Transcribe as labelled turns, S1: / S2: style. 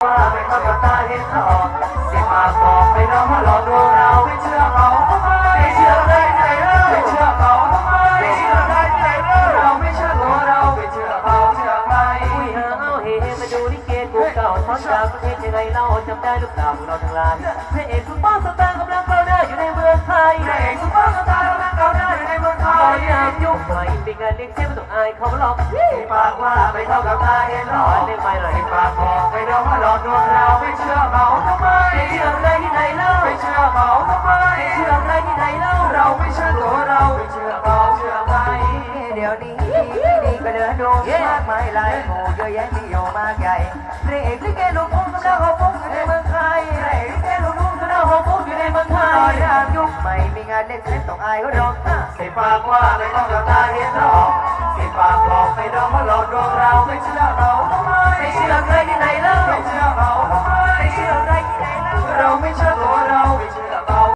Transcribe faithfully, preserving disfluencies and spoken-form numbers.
S1: ว่าไม่เข้ากับตาเห็นหลอกสิปากบอกไปน้องมาหลอกดวงเราไม่เชื่อเขาไม่เชื่อได้ไหนเล่าไม่เชื่อเขาไม่เชื่อได้ไหนเล่าเราไม่เชื่อตัวเราไม่เชื่อเขาเชื่อใครอุ้ยหาเอาเฮมาดูลิเกกูเก่าทอดจากประเทศยังไงเราจำได้หรือเปล่าพวกเราทั้งหลายพระเอกซุปเปอร์สตาร์กำลังก้าวหน้าอยู่ในเมืองไทยพระเอกซุปเปอร์สตาร์กำลังก้าวหน้าอยู่ในเมืองไทยยามยุคใหม่เป็นการเลี้ยงเส้นไม่ต้องอายเขาหรอกปากว่าไม่เข้ากับตาเห็นหรอกเล่นไปหน่อยปากบอกไปน้องมาหลอกดวงเราไม่เชื่อเขาทำไมไม่เชื่อใครที่ไหนเล่าไม่เชื่อเขาทำไมไม่เชื่อใครที่ไหนเล่าเราไม่เชื่อตัวเราไม่เชื่อเขาเชื่อใครเดี๋ยวนี้นี่ก็เดินดูมากมายหลายหมู่เยอะแยะที่อยู่มากใหญ่พระเอกลิเกลูกทุ่งกำลังหอบฟุ้งอยู่ในเมืองไทยพระเอกลิเกลูกทุ่งกำลังหอบฟุ้งอยู่ในเมืองไทยยามยุคใหม่มีงานเล่นเล่นต้องอายเขาหรอกสิปากว่าไม่ต้องกับตาเห็นหรอกสิปากบอกไปน้องมาหลอกดวงเราไม่เชื่อเราทำไมไม่เชื่อใครที่ไหนเล่าไม่เชื่อ